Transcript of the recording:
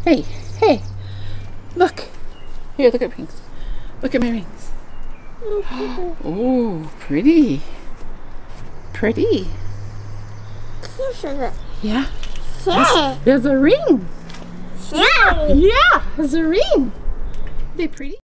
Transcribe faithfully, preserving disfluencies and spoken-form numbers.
Hey, hey, look. Here, look at rings. Look at my rings. Oh, pretty. Pretty. Yeah. There's, there's a ring. Yeah, there's a ring. Are they pretty?